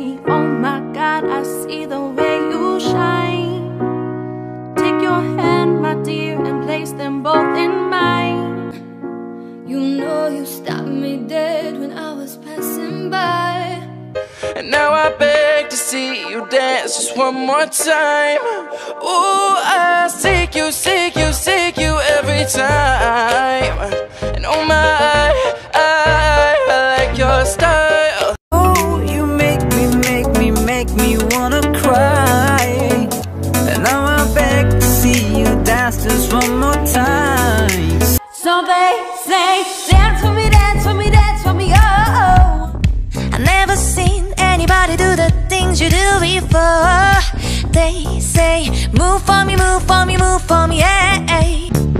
me. Oh my God, I see the way you shine. Take your hand, my dear, and place them both in mine. You know you stopped me dead when I was passing by. And now I beg to see you dance just one more time. Ooh, I seek you, seek you, seek you every time. And oh my, I like your style. Oh, you make me wanna cry. And now I beg to see you dance just one more time. So they say, dance for me, dance for me, dance for me, oh. I've never seen anybody do the things you do before. They say, move for me, move for me, move for me, yeah.